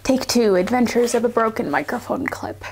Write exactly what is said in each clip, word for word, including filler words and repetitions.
Take two, Adventures of a Broken Microphone Clip.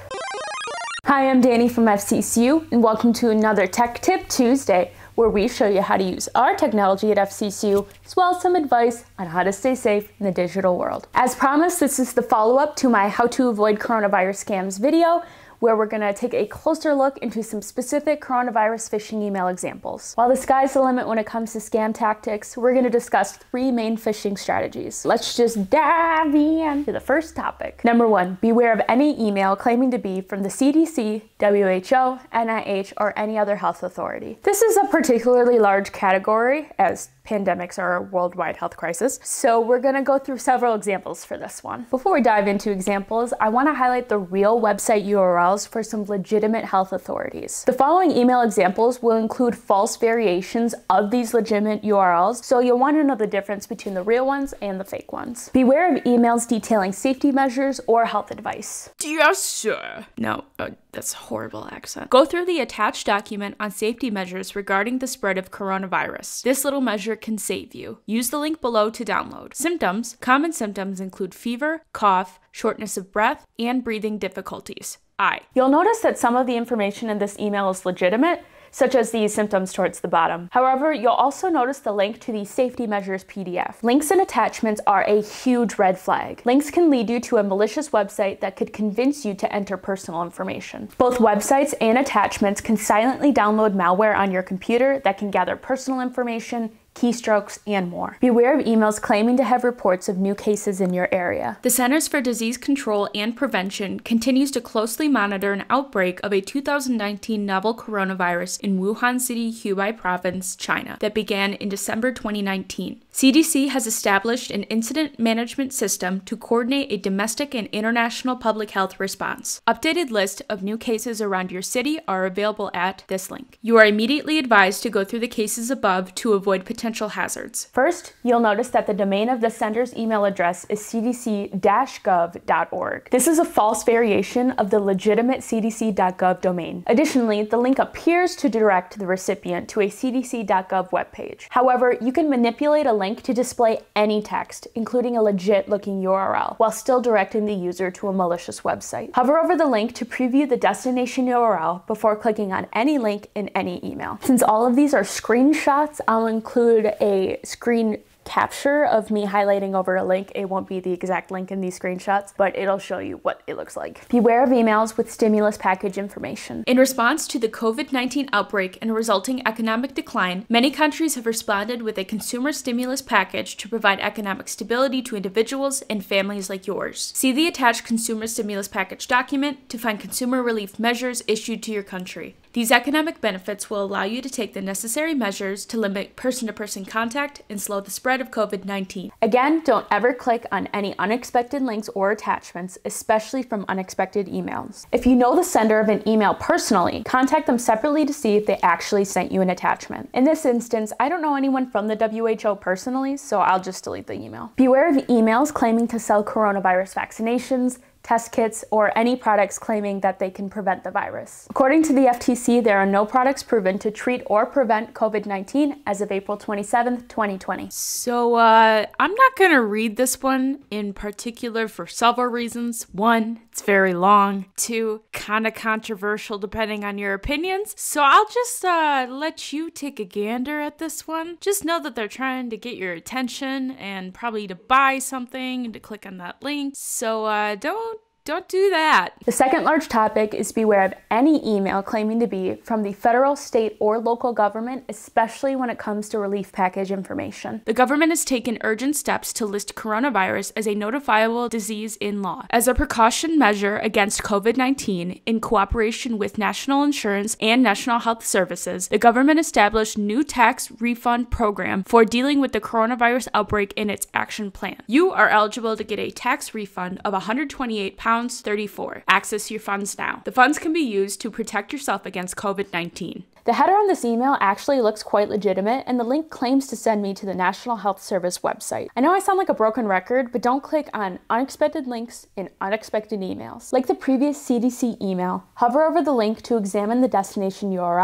Hi, I'm Danny from F C C U, and welcome to another Tech Tip Tuesday, where we show you how to use our technology at F C C U, as well as some advice on how to stay safe in the digital world. As promised, this is the follow-up to my How to Avoid Coronavirus Scams video, where we're going to take a closer look into some specific coronavirus phishing email examples. While the sky's the limit when it comes to scam tactics, we're going to discuss three main phishing strategies. Let's just dive in to the first topic. Number one, beware of any email claiming to be from the C D C, W H O, N I H, or any other health authority. This is a particularly large category, as pandemics are a worldwide health crisis, so we're going to go through several examples for this one. Before we dive into examples, I want to highlight the real website U R Ls for some legitimate health authorities. The following email examples will include false variations of these legitimate U R Ls, so you'll want to know the difference between the real ones and the fake ones. Beware of emails detailing safety measures or health advice. Dear sir. No, uh, that's a horrible accent. Go through the attached document on safety measures regarding the spread of coronavirus. This little measure can save you. Use the link below to download. Symptoms. Common symptoms include fever, cough, shortness of breath, and breathing difficulties. I. You'll notice that some of the information in this email is legitimate, such as these symptoms towards the bottom. However, you'll also notice the link to the safety measures P D F. Links and attachments are a huge red flag. Links can lead you to a malicious website that could convince you to enter personal information. Both websites and attachments can silently download malware on your computer that can gather personal information, keystrokes, and more. Beware of emails claiming to have reports of new cases in your area. The Centers for Disease Control and Prevention continues to closely monitor an outbreak of a two thousand nineteen novel coronavirus in Wuhan City, Hubei Province, China, that began in December twenty nineteen. C D C has established an incident management system to coordinate a domestic and international public health response. Updated list of new cases around your city are available at this link. You are immediately advised to go through the cases above to avoid potential potential hazards. First, you'll notice that the domain of the sender's email address is c d c dash gov dot org. This is a false variation of the legitimate c d c dot gov domain. Additionally, the link appears to direct the recipient to a c d c dot gov webpage. However, you can manipulate a link to display any text, including a legit-looking U R L, while still directing the user to a malicious website. Hover over the link to preview the destination U R L before clicking on any link in any email. Since all of these are screenshots, I'll include a screen capture of me highlighting over a link. It won't be the exact link in these screenshots, but it'll show you what it looks like. Beware of emails with stimulus package information. In response to the COVID nineteen outbreak and resulting economic decline, many countries have responded with a consumer stimulus package to provide economic stability to individuals and families like yours. See the attached consumer stimulus package document to find consumer relief measures issued to your country. These economic benefits will allow you to take the necessary measures to limit person-to-person contact and slow the spread of COVID nineteen. Again, don't ever click on any unexpected links or attachments, especially from unexpected emails. If you know the sender of an email personally, contact them separately to see if they actually sent you an attachment. In this instance, I don't know anyone from the W H O personally, so I'll just delete the email. Beware of emails claiming to sell coronavirus vaccinations, test kits, or any products claiming that they can prevent the virus. According to the F T C, there are no products proven to treat or prevent COVID nineteen as of April twenty-seventh, twenty twenty. So, uh, I'm not gonna read this one in particular for several reasons. One, it's very long. Two, kinda controversial depending on your opinions. So I'll just, uh, let you take a gander at this one. Just know that they're trying to get your attention and probably to buy something and to click on that link. So, uh, don't Don't do that. The second large topic is beware of any email claiming to be from the federal, state, or local government, especially when it comes to relief package information. The government has taken urgent steps to list coronavirus as a notifiable disease in law. As a precaution measure against COVID nineteen, in cooperation with National Insurance and National Health Services, the government established new tax refund program for dealing with the coronavirus outbreak in its action plan. You are eligible to get a tax refund of one hundred twenty-eight pounds thirty-four. Access your funds now. The funds can be used to protect yourself against COVID nineteen. The header on this email actually looks quite legitimate, and the link claims to send me to the National Health Service website. I know I sound like a broken record, but don't click on unexpected links in unexpected emails. Like the previous C D C email, hover over the link to examine the destination U R L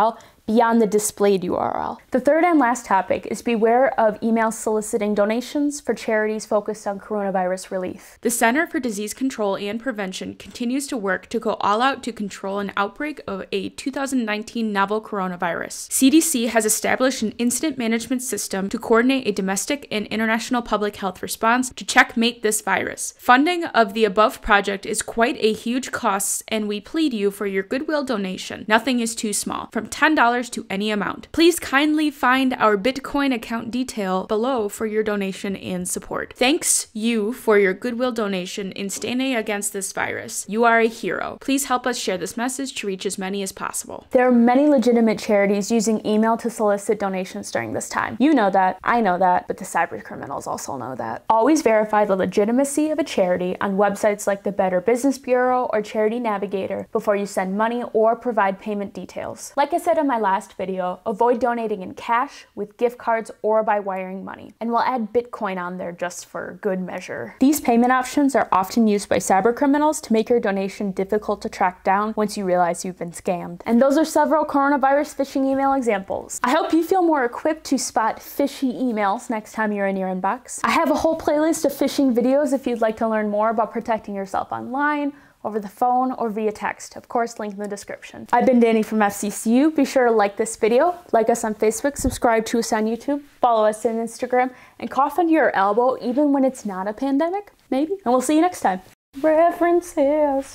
beyond the displayed U R L. The third and last topic is beware of emails soliciting donations for charities focused on coronavirus relief. The Center for Disease Control and Prevention continues to work to go all out to control an outbreak of a two thousand nineteen novel coronavirus. C D C has established an incident management system to coordinate a domestic and international public health response to checkmate this virus. Funding of the above project is quite a huge cost, and we plead you for your goodwill donation. Nothing is too small, from ten dollars to any amount. Please kindly find our Bitcoin account detail below for your donation and support. Thanks you for your goodwill donation in standing against this virus. You are a hero. Please help us share this message to reach as many as possible. There are many legitimate charities using email to solicit donations during this time. You know that, I know that, but the cyber criminals also know that. Always verify the legitimacy of a charity on websites like the Better Business Bureau or Charity Navigator before you send money or provide payment details. Like I said in my last video, avoid donating in cash, with gift cards, or by wiring money. And we'll add Bitcoin on there just for good measure. These payment options are often used by cyber criminals to make your donation difficult to track down once you realize you've been scammed. And those are several coronavirus phishing email examples. I hope you feel more equipped to spot fishy emails next time you're in your inbox. I have a whole playlist of phishing videos if you'd like to learn more about protecting yourself online, over the phone, or via text. Of course, link in the description. I've been Danny from F C C U. Be sure to like this video, like us on Facebook, subscribe to us on YouTube, follow us on Instagram, and cough into your elbow even when it's not a pandemic, maybe. And we'll see you next time. References.